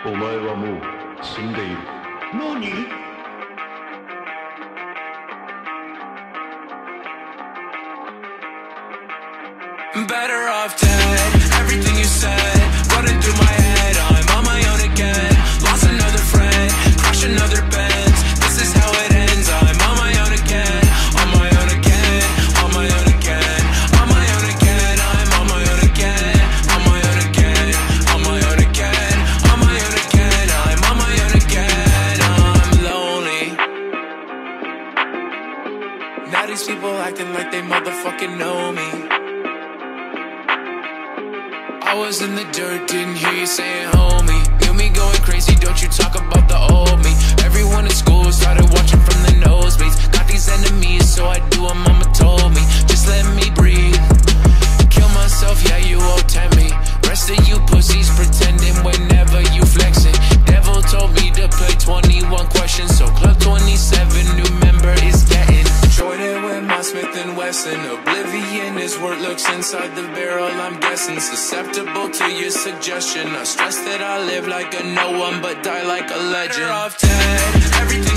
お前はもう死んでいる。 何？ Better off dead. Everything you said running through my head. I'm on my own again. Lost another friend, crash another Benz. This is how it ends. I'm on my own again. On my own again. On my own again. On my own again. I'm on my own again. On my own again. On my own again. On my own again. I'm on my own again. I'm lonely. Now these people acting like they motherfucking know me. I was in the dirt, didn't hear you saying homie. Feel me going crazy, don't you talk about the old me. Everyone in school started watching from the nosebleeds. Got these enemies, so I do what mama told me. Just let me breathe. Kill myself, yeah, you all tempt me. Rest of you pussies pretending whenever you flexing. Devil told me to play 21 questions, so Club 27, new member is getting. Jordan with my Smith & Wesson. Oblivion is what looks inside the barrel, I'm guessing. Susceptible to your suggestion. I stress that I live like a no one but die like a legend. Better off dead. Everything